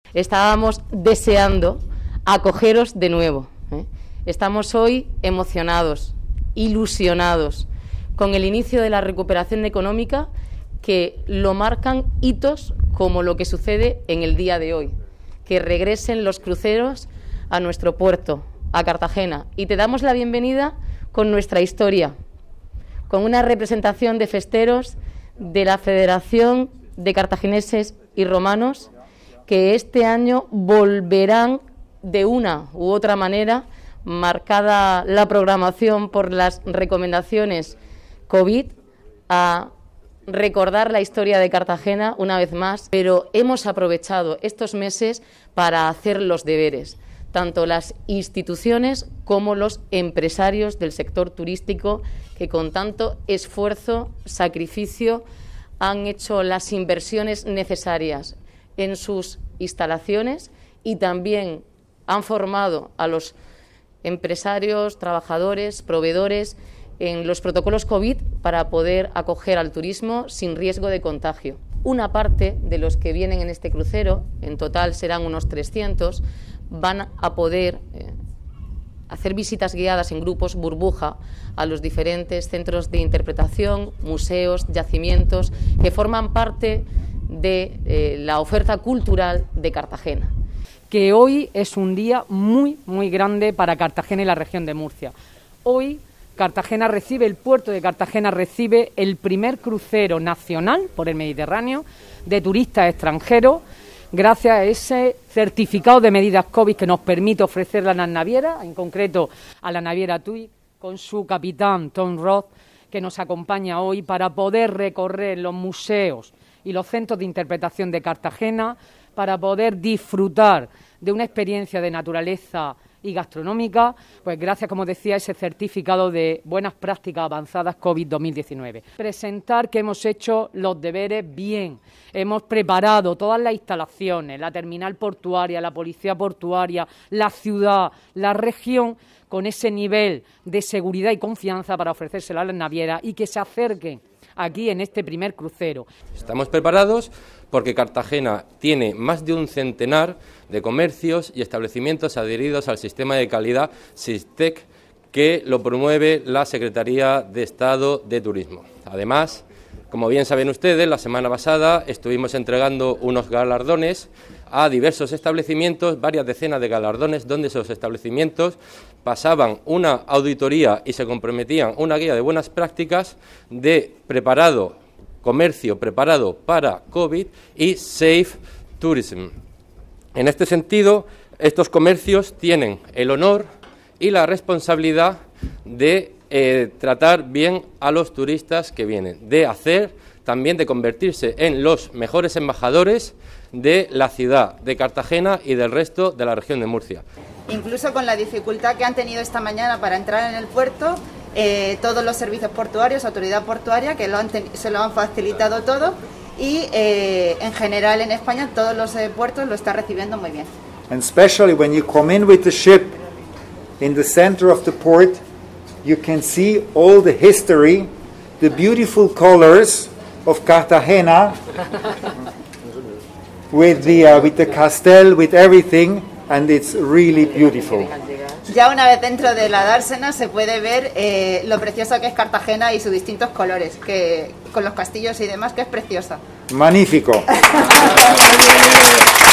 Estábamos deseando acogeros de nuevo. Estamos hoy emocionados, ilusionados, con el inicio de la recuperación económica que lo marcan hitos como lo que sucede en el día de hoy, que regresen los cruceros a nuestro puerto, a Cartagena, y te damos la bienvenida con nuestra historia, con una representación de festeros de la Federación de Cartagineses y Romanos, que este año volverán de una u otra manera, marcada la programación por las recomendaciones COVID, a recordar la historia de Cartagena una vez más, pero hemos aprovechado estos meses para hacer los deberes, tanto las instituciones como los empresarios del sector turístico que con tanto esfuerzo, sacrificio, han hecho las inversiones necesarias en sus instalaciones y también han formado a los empresarios, trabajadores, proveedores en los protocolos COVID para poder acoger al turismo sin riesgo de contagio. Una parte de los que vienen en este crucero, en total serán unos 300, van a poder hacer visitas guiadas en grupos burbuja a los diferentes centros de interpretación, museos, yacimientos que forman parte de la oferta cultural de Cartagena. Que hoy es un día muy grande para Cartagena y la región de Murcia. Hoy el puerto de Cartagena recibe el primer crucero nacional por el Mediterráneo de turistas extranjeros, gracias a ese certificado de medidas COVID que nos permite ofrecerle a las navieras, en concreto a la naviera TUI, con su capitán Tom Roth, que nos acompaña hoy para poder recorrer los museos y los centros de interpretación de Cartagena, para poder disfrutar de una experiencia de naturaleza y gastronómica, pues gracias, como decía, a ese certificado de buenas prácticas avanzadas COVID 2019. Presentar que hemos hecho los deberes bien, hemos preparado todas las instalaciones, la terminal portuaria, la policía portuaria, la ciudad, la región, con ese nivel de seguridad y confianza para ofrecérselo a las navieras y que se acerquen aquí en este primer crucero. Estamos preparados porque Cartagena tiene más de un centenar de comercios y establecimientos adheridos al sistema de calidad SISTEC que lo promueve la Secretaría de Estado de Turismo. Además, como bien saben ustedes, la semana pasada estuvimos entregando unos galardones a diversos establecimientos, varias decenas de galardones, donde esos establecimientos pasaban una auditoría y se comprometían una guía de buenas prácticas de comercio preparado para COVID y Safe Tourism. En este sentido, estos comercios tienen el honor y la responsabilidad de tratar bien a los turistas que vienen, de convertirse en los mejores embajadores de la ciudad de Cartagena y del resto de la región de Murcia. Incluso con la dificultad que han tenido esta mañana para entrar en el puerto, todos los servicios portuarios, autoridad portuaria, que se lo han facilitado todo y en general en España todos los puertos lo están recibiendo muy bien. And especially when you come in with the ship in the center of the port, you can see all the history, the beautiful colors of Cartagena with the castle, with everything, and it's really beautiful. Ya una vez dentro de la dársena se puede ver lo preciosa que es Cartagena y sus distintos colores, que con los castillos y demás, que es preciosa. Magnífico.